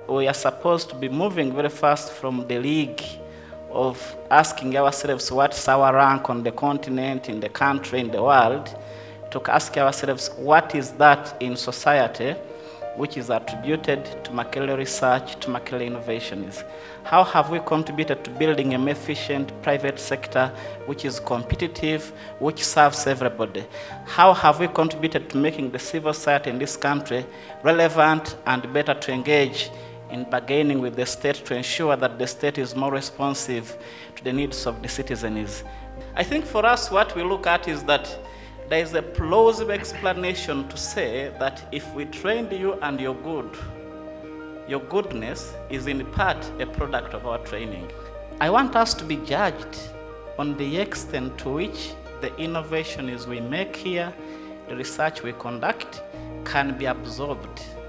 we are supposed to be moving very fast from the league of asking ourselves what's our rank on the continent, in the country, in the world, to ask ourselves what is that in society which is attributed to Makerere research, to Makerere innovations. How have we contributed to building a more efficient private sector which is competitive, which serves everybody? How have we contributed to making the civil society in this country relevant and better to engage in bargaining with the state to ensure that the state is more responsive to the needs of the citizens? I think for us what we look at is that there is a plausible explanation to say that if we trained you and you're good, your goodness is in part a product of our training. I want us to be judged on the extent to which the innovations we make here, the research we conduct, can be absorbed